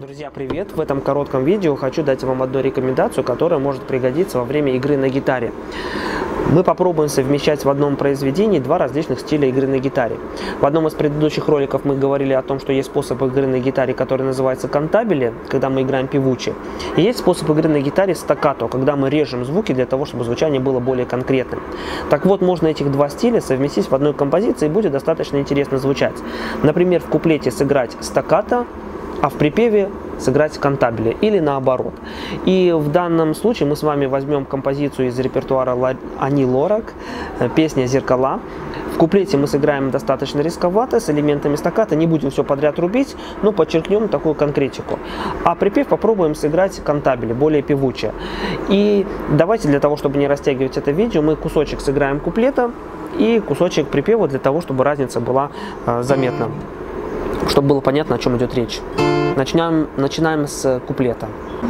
Друзья, привет! В этом коротком видео хочу дать вам одну рекомендацию, которая может пригодиться во время игры на гитаре. Мы попробуем совмещать в одном произведении два различных стиля игры на гитаре. В одном из предыдущих роликов мы говорили о том, что есть способ игры на гитаре, который называется кантабиле, когда мы играем певуче. И есть способ игры на гитаре стаккато, когда мы режем звуки для того, чтобы звучание было более конкретным. Так вот, можно этих два стиля совместить в одной композиции и будет достаточно интересно звучать. Например, в куплете сыграть стаккато, а в припеве сыграть кантабиле или наоборот. И в данном случае мы с вами возьмем композицию из репертуара Ани Лорак, песня «Зеркала». В куплете мы сыграем достаточно рисковато, с элементами стаккато, не будем все подряд рубить, но подчеркнем такую конкретику. А припев попробуем сыграть кантабиле, более певуче. И давайте для того, чтобы не растягивать это видео, мы кусочек сыграем куплета и кусочек припева для того, чтобы разница была заметна, чтобы было понятно, о чем идет речь. Начинаем с куплета.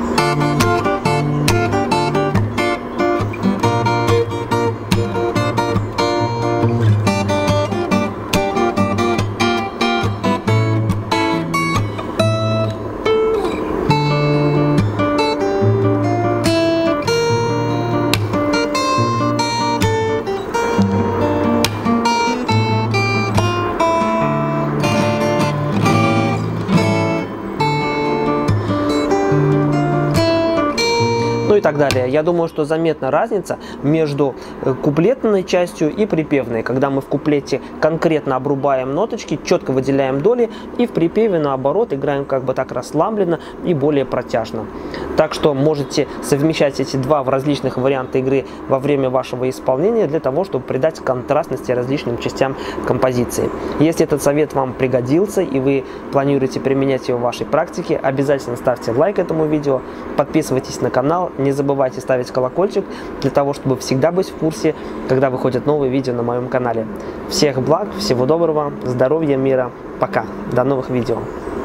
Ну и так далее. Я думаю, что заметна разница между куплетной частью и припевной, когда мы в куплете конкретно обрубаем ноточки, четко выделяем доли, и в припеве наоборот играем как бы так расслабленно и более протяжно. Так что можете совмещать эти два в различных вариантах игры во время вашего исполнения для того, чтобы придать контрастности различным частям композиции. Если этот совет вам пригодился и вы планируете применять его в вашей практике, обязательно ставьте лайк этому видео, подписывайтесь на канал, не забывайте ставить колокольчик для того, чтобы всегда быть в курсе, когда выходят новые видео на моем канале. Всех благ, всего доброго, здоровья, мира. Пока. До новых видео.